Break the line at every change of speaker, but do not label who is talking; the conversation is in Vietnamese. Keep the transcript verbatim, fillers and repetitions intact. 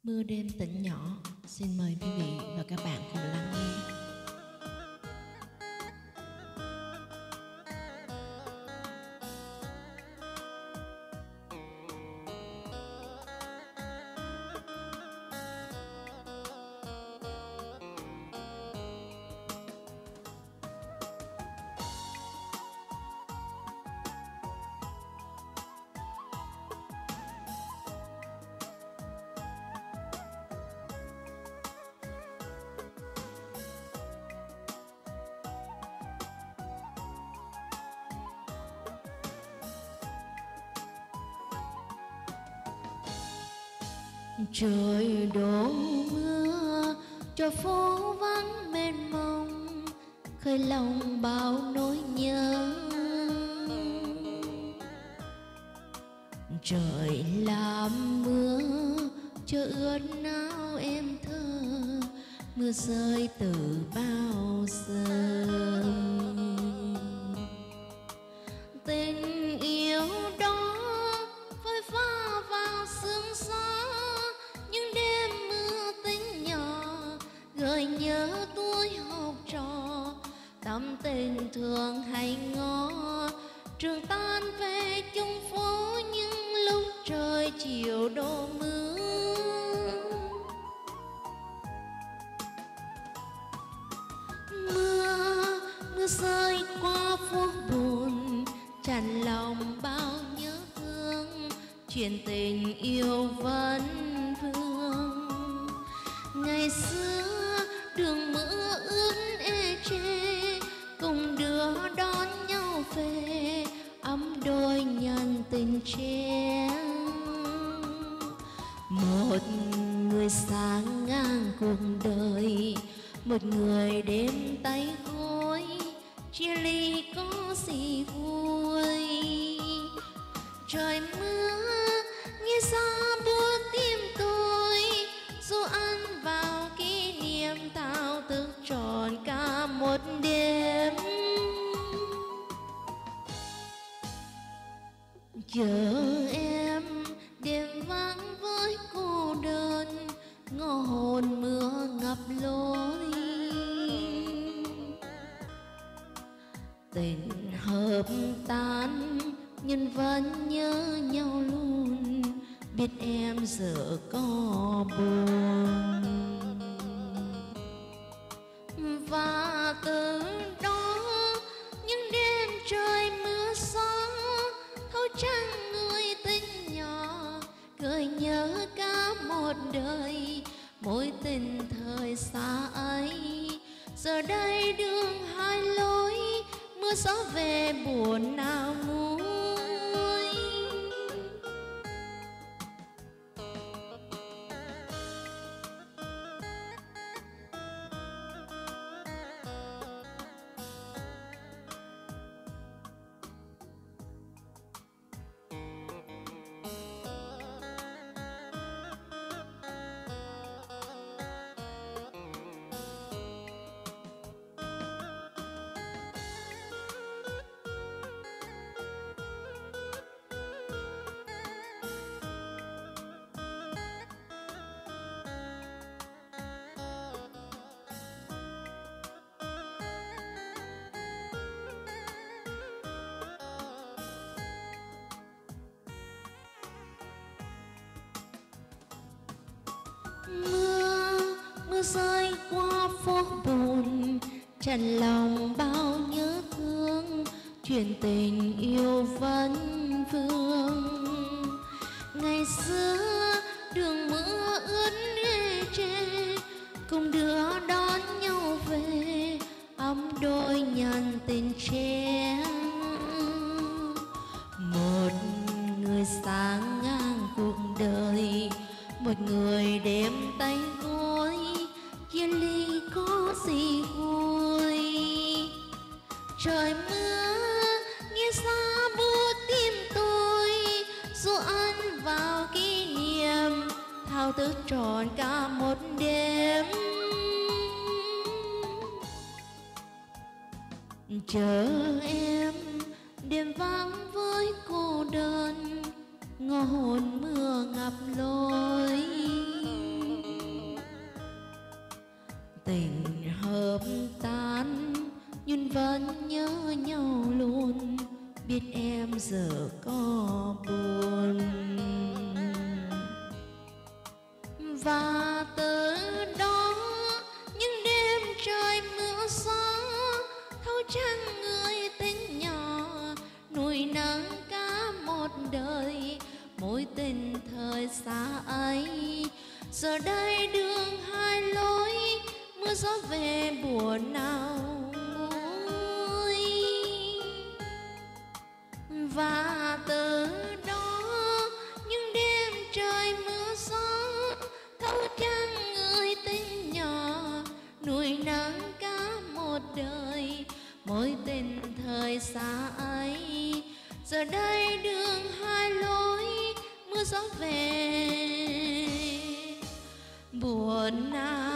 Mưa đêm tỉnh nhỏ. Xin mời quý vị và các bạn cùng lắng nghe. Trời đổ mưa cho phố vắng mênh mông, khơi lòng bao nỗi nhớ. Trời làm mưa cho ướt áo em thơ, mưa rơi từ bao giờ. Tình yêu đó phơi pha vào sương gió, những đêm mưa tính nhỏ gợi nhớ tuổi học trò. Tâm tình thường hay ngó trường tan về chung phố, những lúc trời chiều đổ mưa. Mưa, mưa rơi qua phố buồn, tràn lòng bao nhớ thương. Chuyện tình yêu vẫn vương. Ngày xưa đường mưa ướt ê chê, cùng đưa đón nhau về, ấm đôi nhân tình trẻ. Một người sáng ngang cuộc đời, một người đêm tay gối, chia ly có gì vui. Trời mưa nghe xa buốt tim tôi, dù ăn vào kỷ niệm thao thức tròn cả một đêm. Chờ em đêm vắng với cô đơn, ngõ hồn mưa ngập lối. Tình hợp tan nhưng vẫn nhớ nhau luôn, biết em giờ có buồn. Và từ đó những đêm trời mưa gió, thấu trăng người tình nhỏ gợi nhớ cả một đời. Mối tình thời xa ấy giờ đây đường hai lối, mưa gió về buồn nào nguôi. Mưa, mưa rơi qua phố buồn, tràn lòng bao nhớ thương. Chuyện tình yêu vẫn vương. Ngày xưa đường mưa ướt ê chê, cùng đưa đón nhau về, ấm đôi nhân tình trẻ. Một người sáng ngang cuộc đời, một người đêm tay gối, chia ly có gì vui. Trời mưa nghe xa buốt tim tôi, dù ăn vào kỷ niệm thao thức tròn cả một đêm. Chờ em đêm vắng với cô đơn, ngõ hồn mưa ngập lối. Và từ đó những đêm trời mưa gió thấu trăng người tình nhỏ nuôi nắng cả một đời mối tình thời xa ấy. Giờ đây đường hai lối mưa gió về buồn nào nguôi. Và từ đó những đêm trời mưa gió thấu trăng người tình nhỏ nuôi nắng cả một đời mối tình thời xa ấy. Giờ đây đường hai lối mưa gió về buồn nào.